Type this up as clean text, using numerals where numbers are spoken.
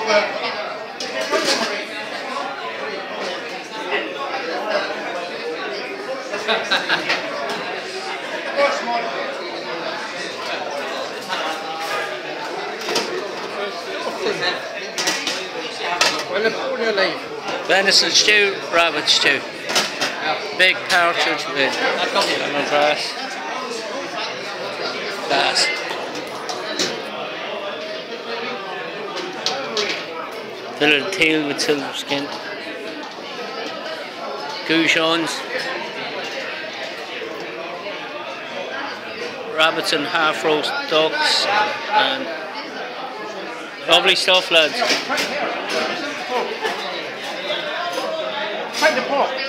Venison stew, rabbit stew. Big partridge with lemongrass. Bass. The little tail with silver skin. Goujons. Rabbits and half roast ducks. And lovely stuff, lads. Take the pot.